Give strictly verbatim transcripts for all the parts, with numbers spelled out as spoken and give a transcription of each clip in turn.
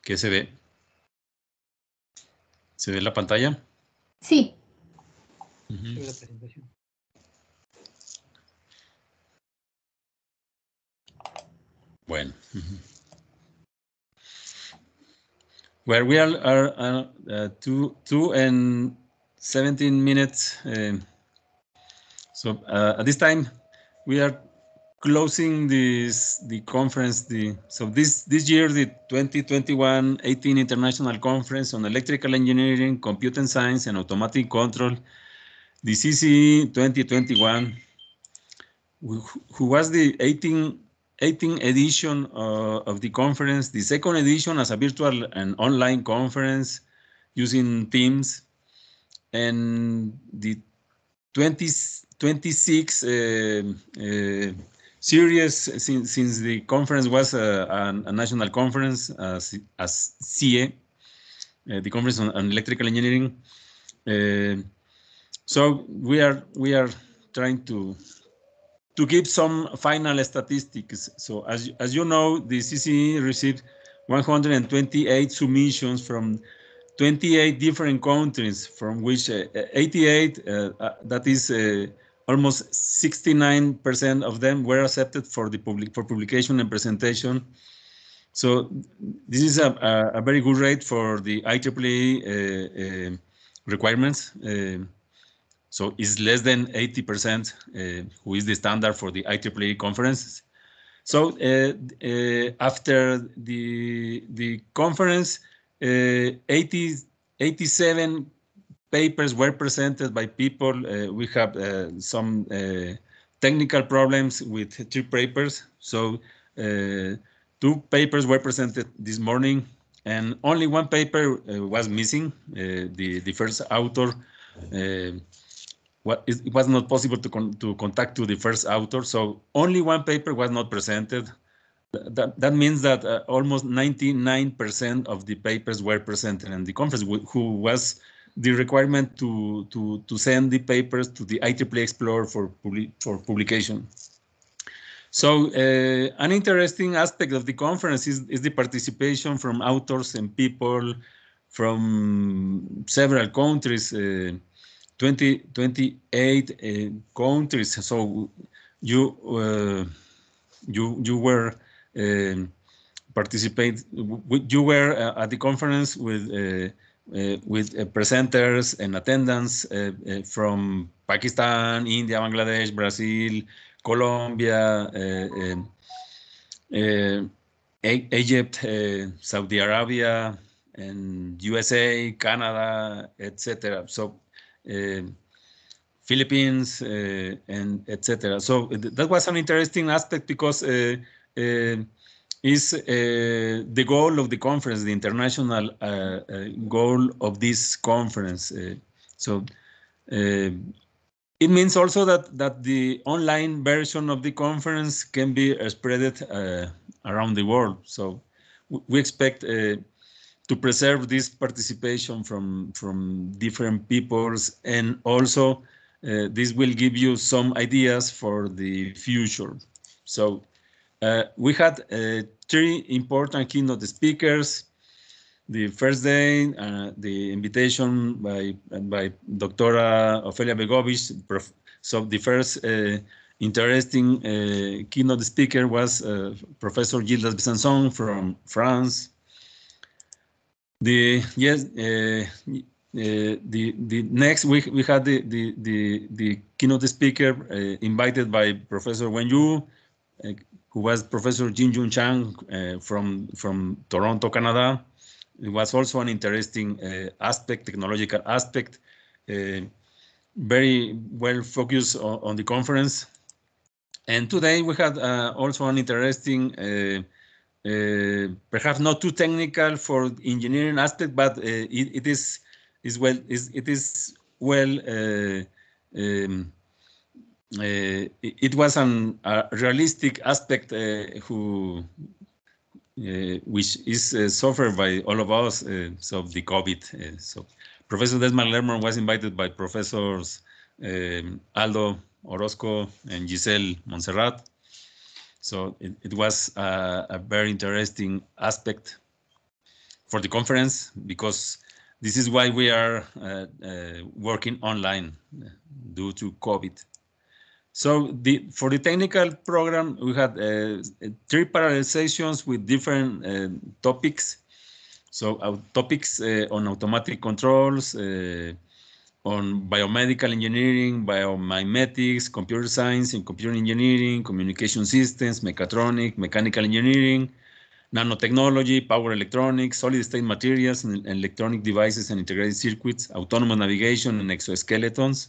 ¿Qué se ve? ¿Se ve la pantalla? Sí. Uh-huh. La presentación. Bueno. Uh-huh. Well, we are, are uh, uh, two, two and seventeen minutes. Uh, so uh, at this time, we are closing this the conference. The so this this year the twenty twenty-one eighteen International Conference on Electrical Engineering, Computing Science, and Automatic Control, the C C E twenty twenty-one, who, who was the eighteenth edition uh, of the conference, the second edition as a virtual and online conference using Teams, and the twenty, twenty-six uh, uh, series since, since the conference was a, a, a national conference as, as C E, uh, the Conference on, on Electrical Engineering. Uh, so we are we are trying to to give some final statistics. So as as you know, the C C E received one hundred twenty-eight submissions from twenty-eight different countries, from which uh, eighty-eight, uh, uh, that is uh, almost sixty-nine percent of them were accepted for the public for publication and presentation. So this is a, a, a very good rate for the I triple E uh, uh, requirements. Uh, so it's less than eighty percent, uh, who is the standard for the I triple E conferences. So uh, uh, after the the conference, uh, eighty, eighty-seven papers were presented by people. Uh, we have uh, some uh, technical problems with three papers. So uh, two papers were presented this morning, and only one paper uh, was missing. Uh, the the first author. Uh, What, it was not possible to, con to contact to the first author, so only one paper was not presented. That, that means that uh, almost ninety-nine percent of the papers were presented in the conference, who was the requirement to, to, to send the papers to the I triple E Explorer for, publi for publication. So uh, an interesting aspect of the conference is, is the participation from authors and people from several countries. Uh, twenty, twenty-eight uh, countries. So you uh, you you were um, participate. You were uh, at the conference with uh, uh, with uh, presenters and attendants uh, uh, from Pakistan, India, Bangladesh, Brazil, Colombia, uh, uh, Egypt, uh, Saudi Arabia, and U S A, Canada, et cetera. So. Uh, Philippines uh, and et cetera. So that was an interesting aspect because uh, uh, is uh, the goal of the conference, the international uh, uh, goal of this conference. Uh, so uh, it means also that that the online version of the conference can be spread uh, around the world. So we expect. Uh, to preserve this participation from, from different peoples, and also uh, this will give you some ideas for the future. So uh, we had uh, three important keynote speakers. The first day, uh, the invitation by, by Doctora Ofelia Begovic. So the first uh, interesting uh, keynote speaker was uh, Professor Gildas Besançon from France. The yes, uh, uh, the the next week we had the the the, the keynote speaker uh, invited by Professor Wen Yu, uh, who was Professor Jin Jun Chang uh, from from Toronto, Canada. It was also an interesting uh, aspect, technological aspect, uh, very well focused on, on the conference. And today we had uh, also an interesting. Uh, Uh, perhaps not too technical for engineering aspect, but uh, it, it is is well is it is well uh, um, uh, it, it was an, a realistic aspect uh, who uh, which is uh, suffered by all of us. Uh, so the COVID. Uh, so Professor Desmond Lerman was invited by Professors um, Aldo Orozco and Giselle Montserrat. So it, it was uh, a very interesting aspect. for the conference, because this is why we are uh, uh, working online due to COVID. So the, for the technical program, we had uh, three parallel sessions with different uh, topics. So our topics uh, on automatic controls, uh, on biomedical engineering, biomimetics, computer science and computer engineering, communication systems, mechatronic, mechanical engineering, nanotechnology, power electronics, solid-state materials and electronic devices and integrated circuits, autonomous navigation and exoskeletons.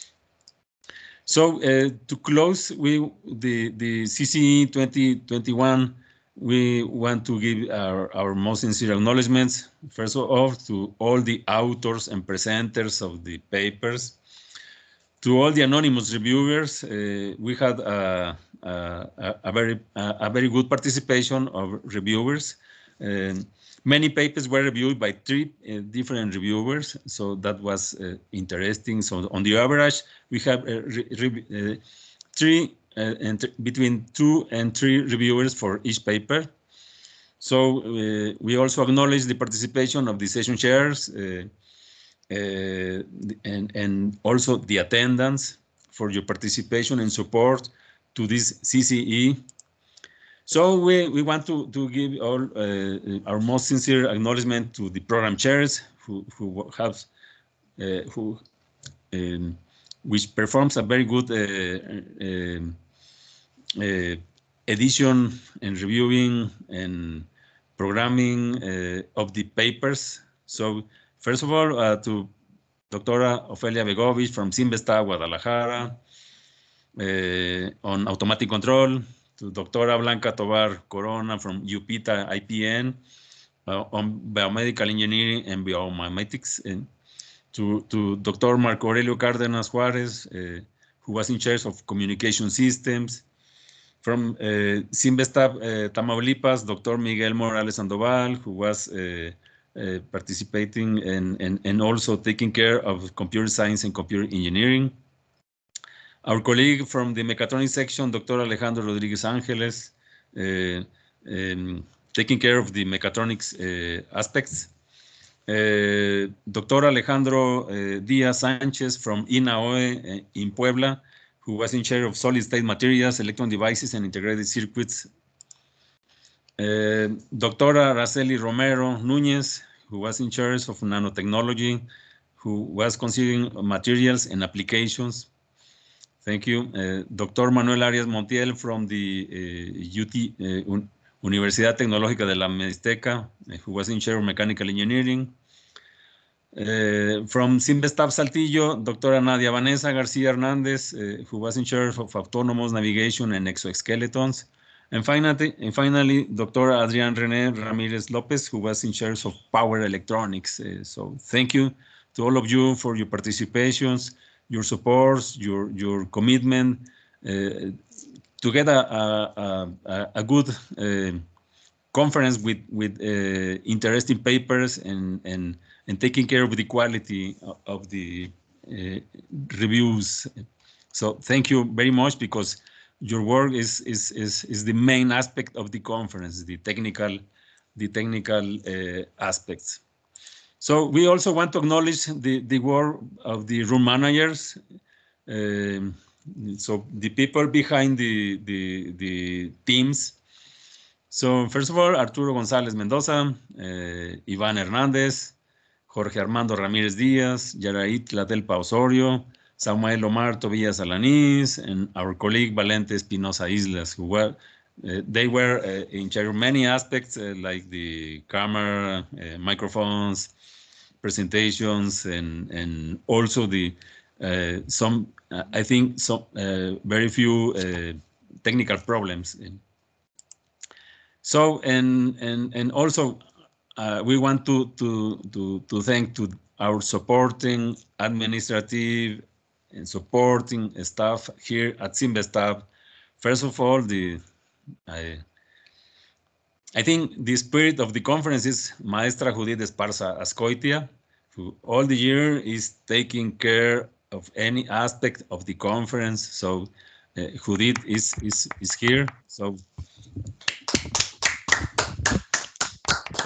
So uh, to close, we the the C C E twenty twenty-one, we want to give our, our most sincere acknowledgements, first of all, to all the authors and presenters of the papers, to all the anonymous reviewers. Uh, we had a, a, a very a, a very good participation of reviewers. Um, Many papers were reviewed by three uh, different reviewers, so that was uh, interesting. So on the average, we have uh, uh, three uh, and th between two and three reviewers for each paper. So uh, we also acknowledge the participation of the session chairs uh, uh, and, and also the attendance for your participation and support to this C C E. So we, we want to, to give all uh, our most sincere acknowledgement to the program chairs who, who have, uh, who, um, which performs a very good uh, uh, uh, edition and reviewing and programming uh, of the papers. So first of all, uh, to Doctora Ofelia Begovich from Simvestab, Guadalajara, uh, on automatic control, to Doctora Blanca Tovar Corona from U P I T A I P N uh, on biomedical engineering and biomimetics, and to, to Doctor Marco Aurelio Cárdenas Juárez, uh, who was in charge of communication systems. From uh, Simvestab, uh, Tamaulipas, Doctor Miguel Morales Sandoval, who was uh, uh, participating and, and, and also taking care of computer science and computer engineering. Our colleague from the mechatronics section, Doctor Alejandro Rodriguez Angeles, uh, um, taking care of the mechatronics uh, aspects. Uh, Doctor Alejandro uh, Diaz Sanchez from I N A O E uh, in Puebla, who was in charge of solid-state materials, electron devices, and integrated circuits. Uh, Doctora Araceli Romero Núñez, who was in charge of nanotechnology, who was considering materials and applications. Thank you. Uh, Doctor Manuel Arias Montiel from the uh, U T, uh, Un Universidad Tecnológica de la Mixteca, uh, who was in charge of mechanical engineering. Uh, from Simvestab Saltillo, Doctora Nadia Vanessa Garcia Hernandez, uh, who was in charge of autonomous navigation and exoskeletons. And finally, and finally Doctor Adrian René Ramirez Lopez, who was in charge of power electronics. Uh, so thank you to all of you for your participations, your supports, your your commitment uh, to get a, a, a, a good uh, conference with with uh, interesting papers and and and taking care of the quality of, of the uh, reviews. So thank you very much, because your work is is is is the main aspect of the conference, the technical the technical uh, aspects. So we also want to acknowledge the, the work of the room managers. Um, so the people behind the, the, the teams. So first of all, Arturo González Mendoza, uh, Iván Hernández, Jorge Armando Ramírez Díaz, Yaraít Tlatelpa Osorio, Samuel Omar Tobillas Alanís, and our colleague Valente Espinosa Islas, who were Uh, they were uh, in charge of many aspects, uh, like the camera, uh, microphones, presentations, and and also the uh, some uh, I think some uh, very few uh, technical problems. So and and and also uh, we want to to to to thank to our supporting administrative and supporting staff here at Simvestab. First of all, the I, I think the spirit of the conference is Maestra Judith Esparza Azcoitia, who all the year is taking care of any aspect of the conference. So uh, Judith is, is, is here. So thank you, Judith.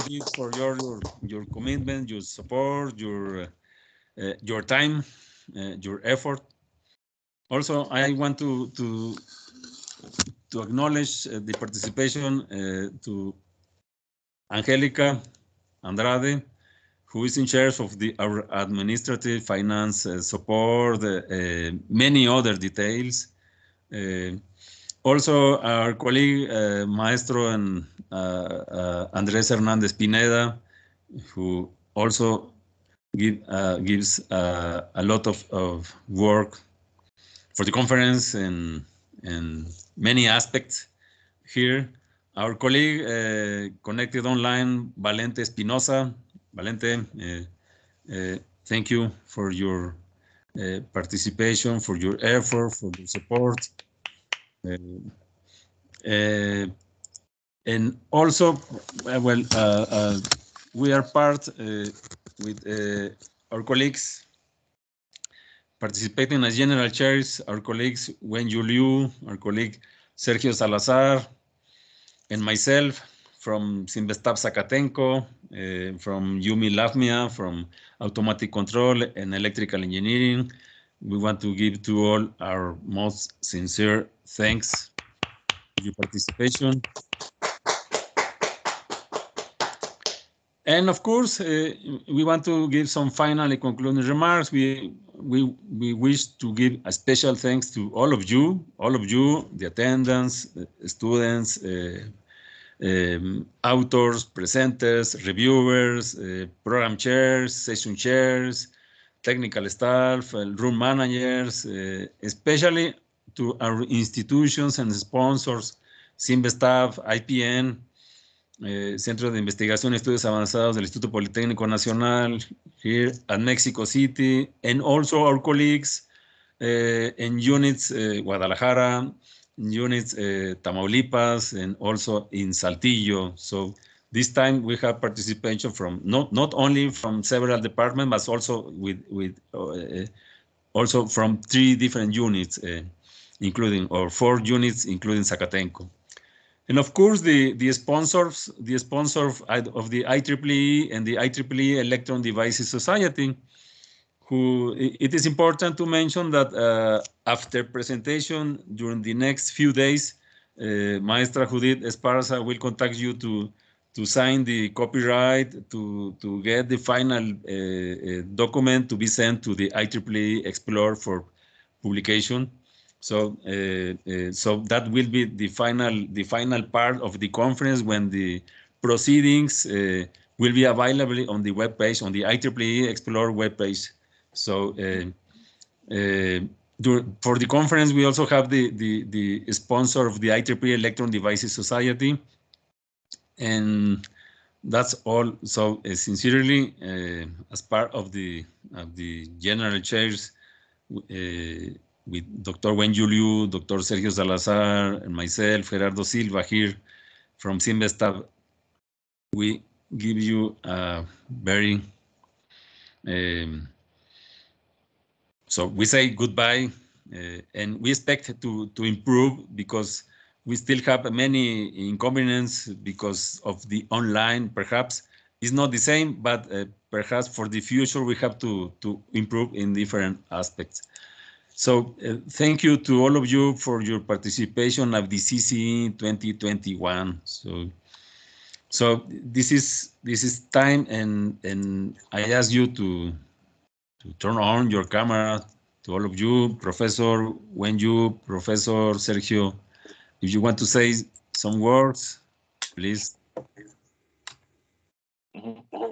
indeed for your your, your commitment, your support, your uh, your time, uh, your effort. Also, I want to to to acknowledge uh, the participation uh, to Angelica Andrade, who is in charge of the our administrative finance uh, support, uh, uh, many other details. Uh, also, our colleague uh, Maestro and uh, uh, Andres Hernandez Pineda, who also give, uh, gives uh, a lot of, of work for the conference and and many aspects here. Our colleague uh, connected online, Valente Espinosa. Valente, uh, uh, thank you for your uh, participation, for your effort, for your support. Uh, uh, and also, uh, well, uh, uh, we are part uh, with uh, our colleagues participating as general chairs, our colleagues Wen Yuliu, our colleague Sergio Salazar, and myself from Sinvestab Zacatenco, uh, from Yumi Lavmia, from Automatic Control and Electrical Engineering. We want to give to all our most sincere thanks for your participation. And of course, uh, we want to give some final and concluding remarks. We, we, we wish to give a special thanks to all of you, all of you, the attendants, uh, students, uh, um, authors, presenters, reviewers, uh, program chairs, session chairs, technical staff, uh, room managers, uh, especially to our institutions and sponsors, Sinvestab, I P N, eh, Centro de Investigación y Estudios Avanzados del Instituto Politécnico Nacional here at Mexico City, and also our colleagues uh, in units uh, Guadalajara, units uh, Tamaulipas, and also in Saltillo. So this time we have participation from not not only from several departments, but also with with uh, also from three different units, uh, including or four units, including Zacatenco. And of course, the, the sponsors, the sponsor of, of the I triple E and the I triple E Electron Devices Society, who it is important to mention that uh, after presentation during the next few days, uh, Maestra Judith Esparza will contact you to to sign the copyright, to to get the final uh, uh, document to be sent to the I triple E Explore for publication. So, uh, uh, so that will be the final, the final part of the conference when the proceedings uh, will be available on the webpage, on the I triple E Explore webpage. So, uh, uh, for the conference, we also have the, the, the sponsor of the I triple E Electron Devices Society. And that's all. So, uh, sincerely, uh, as part of the, of the general chairs, uh, with Doctor Wen Yuliu, Doctor Sergio Salazar, and myself, Gerardo Silva, here from Sinvestab, we give you a very, um, so we say goodbye, uh, and we expect to, to improve because we still have many inconveniences because of the online, perhaps. It's not the same, but uh, perhaps for the future, we have to, to improve in different aspects. So uh, thank you to all of you for your participation of the C C E twenty twenty-one. So, so this is this is time, and and I ask you to to turn on your camera. To all of you, Professor Wenyu, Professor Sergio, if you want to say some words, please. Mm-hmm.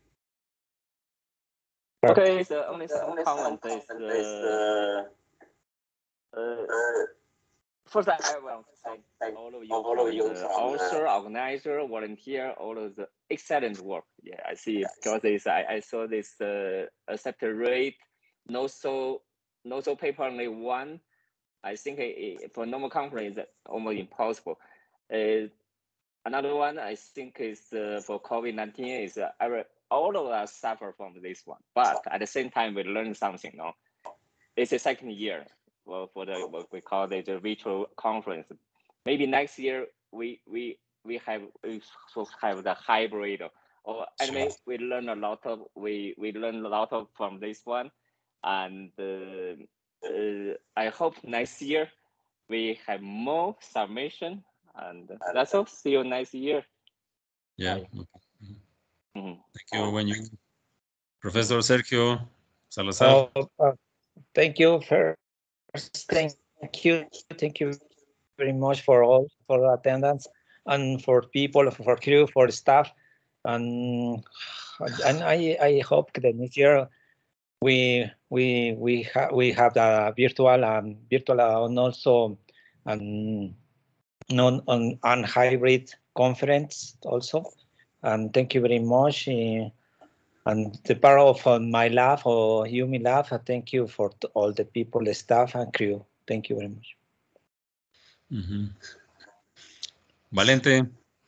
Okay, so only some comment is uh, uh, first I want to thank all of you, all of you, the author, organizer, volunteer, all of the excellent work. Yeah, I see because this I, I saw this uh, accepted rate, no so no so paper only one. I think it, it, for normal conference it's almost impossible. Uh, another one I think is uh, for COVID nineteen is uh, all of us suffer from this one, but at the same time we learn something. No, it's the second year. Well, for the what we call it the virtual conference. Maybe next year we we we have we have the hybrid Or anyway, we learn a lot of we we learn a lot of from this one, and uh, uh, I hope next year we have more submission, and that's all. See you next year. Yeah. Bye. Okay. Mhm. Thank you, when you, Professor Sergio Salazar. Oh, uh, thank you first. Thank you. Thank you very much for all for attendance and for people, for crew, for staff, and and I I hope that next year we we we have we have the virtual and virtual and also and non on on hybrid conference also. And thank you very much. Uh, and the part of uh, my lab or Yumi lab, uh, thank you for t- all the people, the staff and crew. Thank you very much. Mm-hmm. Valente.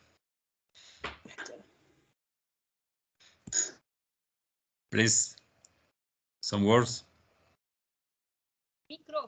Please, some words. Micro.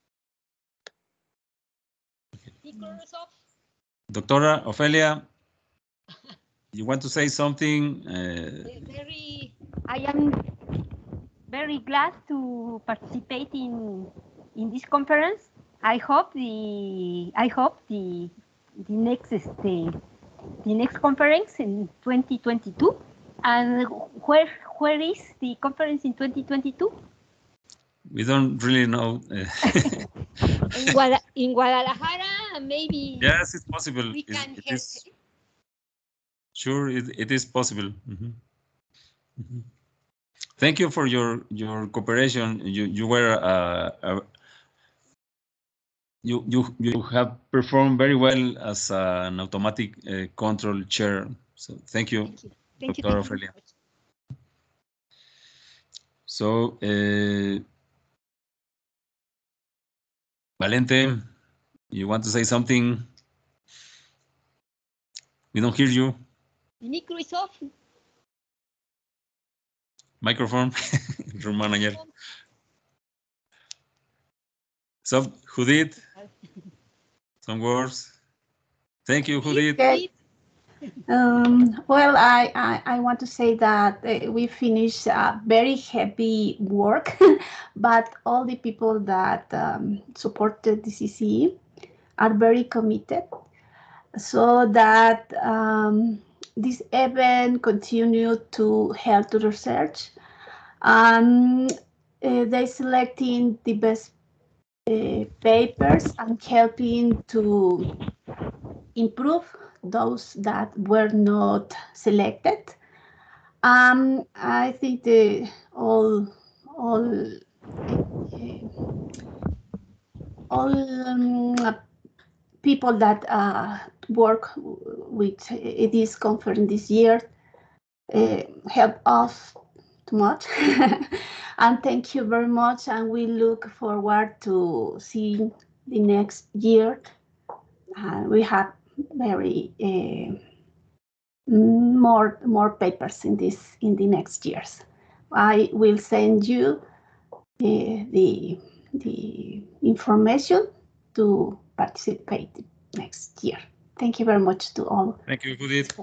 Micro is off. Doctora Ofelia, you want to say something? Uh, Very, I am very glad to participate in in this conference. I hope the I hope the the next the, the next conference in twenty twenty-two. And where where is the conference in twenty twenty-two? we don't really know. Uh, in, Guada in Guadalajara, maybe. Yes, it's possible. We It, can it help. is. Sure, it, it is possible. Mm-hmm. Mm-hmm. Thank you for your your cooperation. You you were uh, uh, you you you have performed very well as uh, an automatic uh, control chair. So thank you, Thank you. Thank Doctor you. Ofelia. So, uh, Valente, you want to say something? We don't hear you. The micro is off. Microphone, room manager. So, Judith, some words. Thank you, Judith. Okay. Um, well, I, I, I want to say that uh, we finished uh, very heavy work, but all the people that um, supported the C C E are very committed, so that um, this event continued to help to research. Um, uh, they selecting the best uh, papers and helping to improve those that were not selected. Um, I think the all all uh, all um, people that uh, work with this conference this year uh, help us too much. And thank you very much. And we look forward to seeing the next year. Uh, we have very uh, more more papers in this in the next years. I will send you the the, the information to participate next year. Thank you very much to all. Thank you, Judith.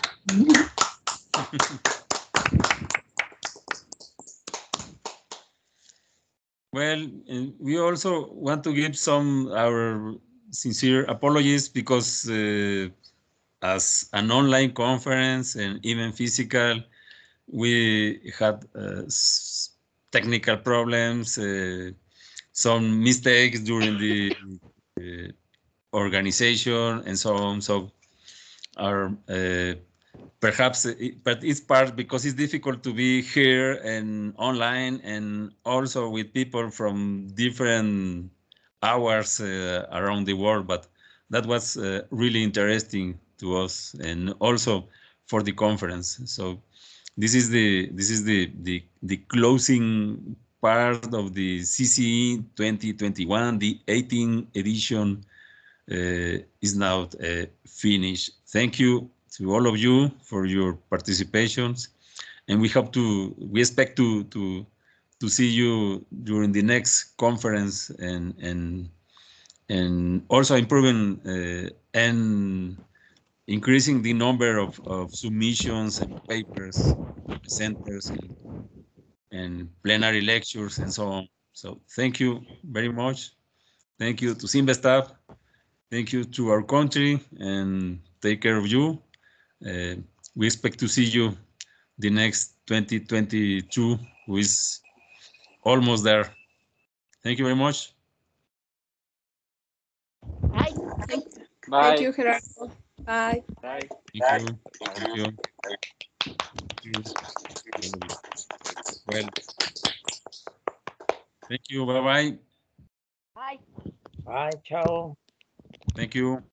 Well, we also want to give some our sincere apologies because uh, as an online conference and even physical, we had uh, technical problems, uh, some mistakes during the uh, organization and so on. So our uh, perhaps, it, but it's part because it's difficult to be here and online and also with people from different hours uh, around the world. But that was uh, really interesting to us and also for the conference. So this is the this is the the the closing part of the C C E twenty twenty-one. The eighteenth edition uh, is now uh, finished. Thank you to all of you for your participations, and we hope to we expect to to to see you during the next conference and and and also improving uh, and increasing the number of, of submissions and papers, centers, and, and plenary lectures, and so on. So thank you very much. Thank you to Simba staff. Thank you to our country, and take care of you. Uh, we expect to see you the next twenty twenty-two, who is almost there. Thank you very much. Bye. Bye. Thank you, Gerardo. Bye. Bye. Thank you. Thank you. Thank you. Well, thank you. Bye bye. Bye. Bye, ciao. Thank you.